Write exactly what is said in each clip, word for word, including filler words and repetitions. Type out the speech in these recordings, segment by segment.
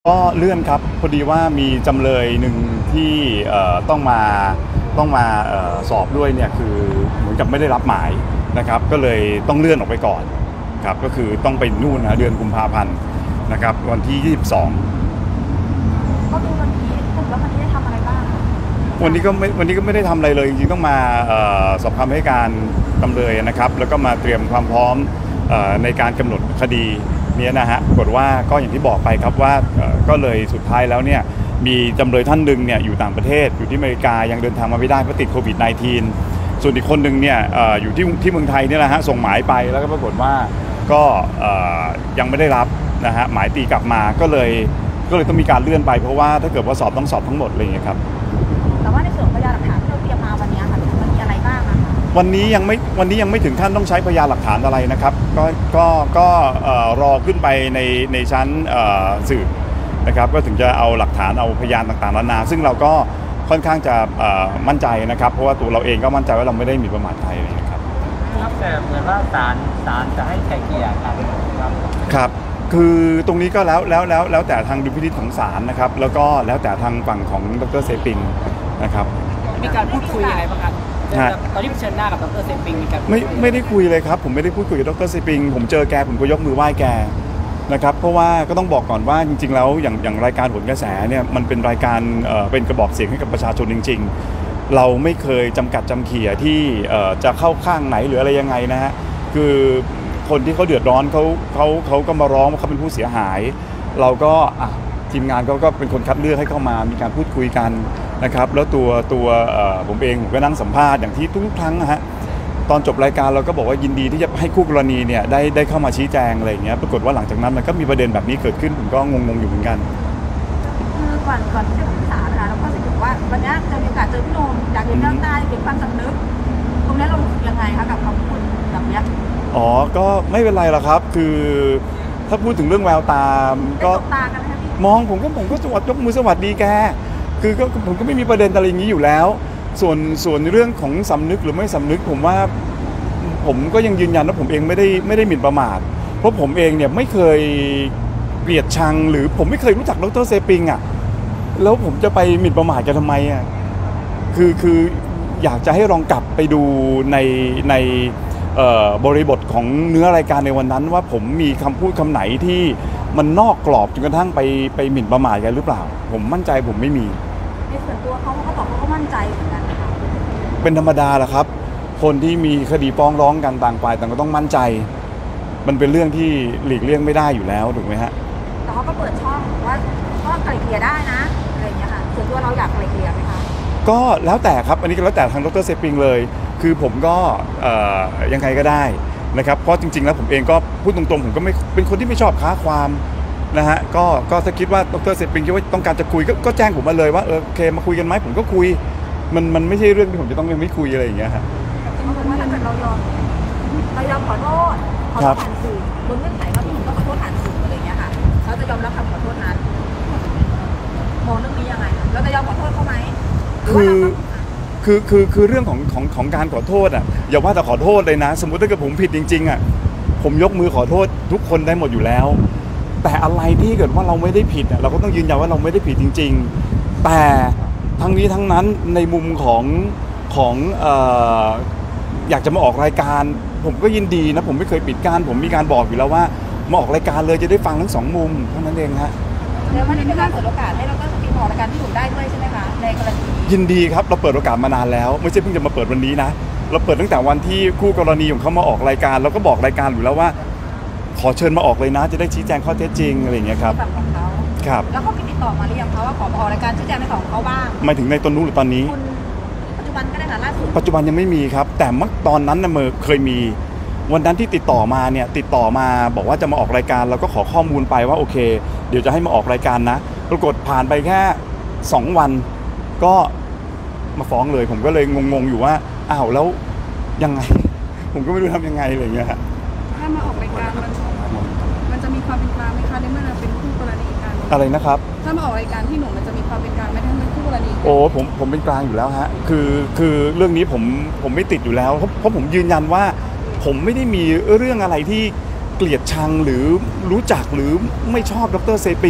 ก็เลื่อนครับพอดีว่ามีจำเลยหนึ่งที่ต้องมาต้องมาสอบด้วยเนี่ยคือเหมือนกับไม่ได้รับหมายนะครับก็เลยต้องเลื่อนออกไปก่อนครับก็คือต้องไปนู่นนะเดือนกุมภาพันธ์นะครับวันที่ยี่สิบสองก็ดูวันนี้ผมแล้ววันนี้ได้ทำอะไรบ้างวันนี้ก็ไม่วันนี้ก็ไม่ได้ทำอะไรเลยจริงๆต้องมาสอบคำให้การจำเลยนะครับแล้วก็มาเตรียมความพร้อมในการกำหนดคดีนี้นะฮะปรากฏว่าก็อย่างที่บอกไปครับว่าก็เลยสุดท้ายแล้วเนี่ยมีจำเลยท่านหนึ่งเนี่ยอยู่ต่างประเทศอยู่ที่อเมริกายังเดินทางมาไม่ได้เพราะติดโควิด สิบเก้า ส่วนอีกคนหนึ่งเนี่ยอยู่ที่ที่เมืองไทยนี่แหละฮะส่งหมายไปแล้วก็ปรากฏว่าก็ยังไม่ได้รับนะฮะหมายตีกลับมาก็เลยก็เลยต้องมีการเลื่อนไปเพราะว่าถ้าเกิดว่าสอบต้องสอบทั้งหมดอะไรอย่างเงี้ยครับแต่ว่าในส่วนพยานหลักฐานที่เราเตรียมมาวันนี้ค่ะมันมีอะไรบ้างอะคะวันนี้ยังไม่วันนี้ยังไม่ถึงขั้นต้องใช้พยานหลักฐานอะไรนะครับก็ก็ก็รอขึ้นไปในในชั้นสืบนะครับก็ถึงจะเอาหลักฐานเอาพยานต่างๆนานาซึ่งเราก็ค่อนข้างจะมั่นใจนะครับเพราะว่าตัวเราเองก็มั่นใจว่าเราไม่ได้หมิ่นประมาทใครเลยครับครับแต่เหมือนว่าศาลศาลจะให้ไกล่เกลี่ยกันครับครับคือตรงนี้ก็แล้วแล้วแล้วแล้วแต่ทางดุลพินิจของศาลนะครับแล้วก็แล้วแต่ทางฝั่งของดร.เซปิงนะครับมีการพูดคุยยังไงบ้างครับตอนที่เผชิญหน้ากับดร.เซปิงมีการไม่ไม่ได้คุยเลยครับผมไม่ได้พูดคุยกับดร.เซปิงผมเจอแกผมก็ยกมือไหว้แกนะครับเพราะว่าก็ต้องบอกก่อนว่าจริงๆแล้วอย่างอย่างรายการโหนกระแสเนี่ยมันเป็นรายการเอ่อเป็นกระบอกเสียงให้กับประชาชนจริงๆเราไม่เคยจำกัดจำเขี่ยที่เอ่อจะเข้าข้างไหนหรืออะไรยังไงนะฮะคือคนที่เขาเดือดร้อนเขาเขาเขาก็มาร้องว่าเขาเป็นผู้เสียหายเราก็อ่ะทีมงานเขาก็เป็นคนคัดเลือกให้เข้ามามีการพูดคุยกันนะครับแล้วตัวตัวผมเองผมก็นั่งสัมภาษณ์อย่างที่ทุกๆครั้งนะฮะตอนจบรายการเราก็บอกว่ายินดีที่จะให้คู่กรณีเนี่ยได้ได้เข้ามาชี้แจงอะไรอย่างเงี้ยปรากฏว่าหลังจากนั้นมันก็มีประเด็นแบบนี้เกิดขึ้นผมก็งงๆอยู่เหมือนกันคือก่อนก่อนที่จะปรึกษานะคะเราก็รู้สึกว่าวันนี้จะมีโอกาสเจอพี่โนมจากเรียนด้านใต้เป็นความสำนึกตรงนี้เรายังไงคะกับคำพูดแบบนี้อ๋อก็ไม่เป็นไรหรอกครับคือถ้าพูดถึงเรื่องแววตาก็มองผมก็ผมก็สวัสดียกมือสวัสดีแกคือก็ผมก็ไม่มีประเด็นอะไรอย่างนี้อยู่แล้วส่วนส่วนเรื่องของสำนึกหรือไม่สำนึกผมว่าผมก็ยังยืนยันว่าผมเองไม่ได้ไม่ได้หมิ่นประมาทเพราะผมเองเนี่ยไม่เคยเกลียดชังหรือผมไม่เคยรู้จักดร.เซปิงอ่ะแล้วผมจะไปหมิ่นประมาทกันทำไมอ่ะคือคืออยากจะให้ลองกลับไปดูในในบริบทของเนื้อรายการในวันนั้นว่าผมมีคำพูดคำไหนที่มันนอกกรอบจนกระทั่งไปไปหมิ่นประมาทกันหรือเปล่าผมมั่นใจผมไม่มีในส่วนตัวเขาเขาบอกเขาก็มั่นใจเหมือนกันนะคะเป็นธรรมดาแหละครับคนที่มีคดีฟ้องร้องกันต่างฝ่ายต่างก็ต้องมั่นใจมันเป็นเรื่องที่หลีกเลี่ยงไม่ได้อยู่แล้วถูกไหมฮะแต่เขาก็เปิดช่องว่าก็ไกล่เกลี่ยได้นะอะไรอย่างเงี้ยค่ะส่วนตัวเราอยากไกล่เกลี่ยไหมคะก็แล้วแต่ครับอันนี้ก็แล้วแต่ทางดร.เซปิงเลยคือผมก็ยังไงก็ได้นะครับเพราะจริงๆแล้วผมเองก็พูดตรงๆผมก็ไม่เป็นคนที่ไม่ชอบค้าความนะฮะก็ก็ถ้าคิดว่าดร.เซปิงคิดว่าต้องการจะคุยก็แจ้งผมมาเลยว่าเออโอเคมาคุยกันไหมผมก็คุยมันมันไม่ใช่เรื่องที่ผมจะต้องยังไม่คุยอะไรอย่างเงี้ยฮะเขาบอกว่าถ้าเกิดเรายอมเรายอมขอโทษขอโทษผ่านสื่อบนเงื่อนไขว่าพี่หนุ่มก็ขอโทษผ่านสื่ออะไรอย่างเงี้ยค่ะเขาจะยอมรับคำขอโทษนั้นมองเรื่องนี้ยังไงเราจะยอมขอโทษเขาไหมคือคือคือคือเรื่องของของของการขอโทษอ่ะอย่าว่าแต่ขอโทษเลยนะสมมติถ้าเกิดผมผิดจริงๆอ่ะผมยกมือขอโทษทุกคนได้หมดอยู่แล้วแต่อะไรที่เกิดว่าเราไม่ได้ผิดอ่ะเราก็ต้องยืนยันว่าเราไม่ได้ผิดจริงๆแต่ทั้งนี้ทั้งนั้นในมุมของของเอ่ออยากจะมาออกรายการผมก็ยินดีนะผมไม่เคยปิดกั้นผมมีการบอกอยู่แล้วว่ามาออกรายการเลยจะได้ฟังทั้งสองมุมเท่านั้นเองฮะแล้ววันนี้เป็นการเปิดโอกาสให้เราก็ติดต่อรายการที่ถูกได้ด้วยใช่ไหมคะในกรณียินดีครับเราเปิดโอกาสมานานแล้วไม่ใช่เพิ่งจะมาเปิดวันนี้นะเราเปิดตั้งแต่วันที่คู่กรณีของเขามาออกรายการเราก็บอกรายการอยู่แล้วว่าขอเชิญมาออกเลยนะจะได้ชี้แจงข้อเท็จจริงอะไรอย่างเงี้ยครับฝั่งของเขาครับแล้วเขามีติดต่อมาหรือยังคะว่าขอมาออกรายการชี้แจงในของเขาบ้างหมายถึงในตอนนู้นหรือตอนนี้ปัจจุบันก็ได้ค่ะล่าสุดปัจจุบันยังไม่มีครับแต่เมื่อตอนนั้นนะเมื่อเคยมีวันนั้นที่ติดต่อมาเนี่ยติดต่อมาบอกว่าจะมาออกรายการเราก็ขอข้อมูลไปว่าโอเคเดี๋ยวจะให้มาออกรายการนะปรากฏผ่านไปแค่สองวันก็มาฟ้องเลยผมก็เลยงงๆอยู่ว่าอ้าวแล้วยังไงผมก็ไม่รู้ทำยังไงอะไรอย่างเงี้ยฮะถ้ามาออกรายการมันมันจะมีความเป็นกลางไหมคะในเมื่อเราเป็นคู่กรณีกันอะไรนะครับถ้ามาออกรายการที่หนุ่มมันจะมีความเป็นกลางไหมถ้าเป็นคู่กรณีโอ้ผมผมเป็นกลางอยู่แล้วฮะคือคือเรื่องนี้ผมผมไม่ติดอยู่แล้วเพราะเพราะผมยืนยันว่าผมไม่ได้มีเรื่องอะไรที่เกลียดชังหรือรู้จักหรือไม่ชอบดร.เซปิง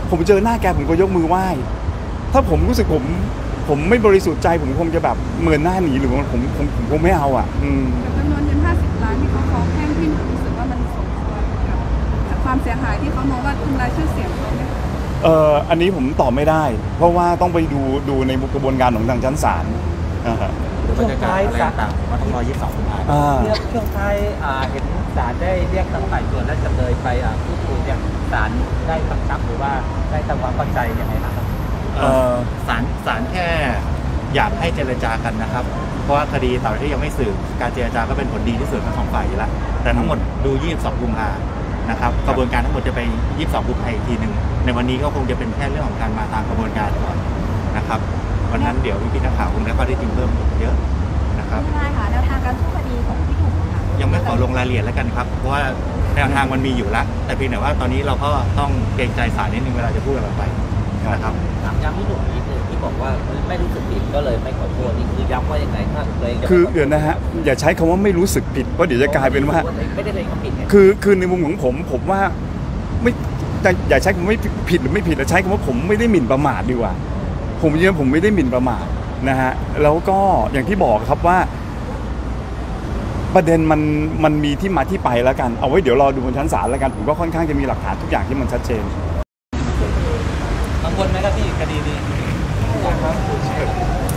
ผมเจอหน้าแกผมก็ยกมือไหว้ถ้าผมรู้สึกผมผมไม่บริสุทธิ์ใจผมคงจะแบบเมินหน้าหนีหรือว่าผมผมผมคงไม่เอาอ่ะอืมกับจำนวนเงินห้าสิบล้านที่เขาฟ้องแพ่งพี่หนุ่มรู้สึกว่ามันสมควรกับความเสียหายที่เขามองว่าทำลายชื่อเสียงเขาไหมคะเอ่ออันนี้ผมตอบไม่ได้ เพราะว่าต้องไปดูดูในกระบวนการของทางชั้นศาลอ่าฮะช่วงท้ายอะไรต่างๆมันต้องรอยี่สิบสองกุมภาพันธ์อ่าเนี่ยช่วงท้ายอ่าเห็นศาลได้เรียกทั้งฝ่ายโจทย์และจำเลยไปอ่าพูดคุยเนี่ยศาลได้กำชับหรือว่าได้ทำความเข้าใจยังไงบ้างครับเอ่อศาลศาลแค่อยากให้เจรจากันนะครับ เพราะว่าคดีต่อที่ยังไม่สืบการเจรจาก็เป็นผลดีที่สุดทั้งสองฝ่ายอยู่แล้วแต่ทั้งหมดดูยี่สิบสองกุมภานะครับกระบวนการทั้งหมดจะไปยี่สิบสองกุมภาอีกทีหนึ่งในวันนี้ก็คงจะเป็นแค่เรื่องของการมาตามกระบวนการก่อนนะครับวันนั้นเดี๋ยวพี่นักข่าวคงได้ข้อเท็จจริงเพิ่มเยอะนะครับไม่ได้ค่ะแนวทางการสู้คดีของพี่หนุ่มอะค่ะยังไม่ขอลงรายละเอียดแล้วกันครับเพราะว่าแนวทางมันมีอยู่แล้วแต่เพียงแต่ว่าตอนนี้เราก็ต้องเกรงใจศาลนิดนึงเวลาจะพูดอะไรไปนะครับถามย้ำพี่หนุ่มนิดนึงที่บอกว่าไม่รู้สึกผิดก็เลยไม่ขอโทษนี่คือย้ำว่ายังไงถ้าตัวเองจะคือเดี๋ยวนะฮะอย่าใช้คำว่าไม่รู้สึกผิดเพราะเดี๋ยวจะกลายเป็นว่าไม่ได้เลยเขาผิดไงคือคือในมุมของผมผมว่าไม่แต่อย่าใช้คำว่าไม่ผิดหรือไม่ผิดแต่ใช้คำว่าผมไม่ได้หมิ่นประมาทดีกว่า ผมยืนยันผมไม่ได้หมิ่นประมาทนะฮะแล้วก็อย่างที่บอกครับว่า ประเด็นมันมันมีที่มาที่ไปแล้วกันเอาไว้เดี๋ยวรอดูบนชั้นศาลแล้วกันผมก็ค่อนข้างจะมีหลักฐานทุกอย่างที่มันชัดเจนกังวลไหมครับพี่คดีนี้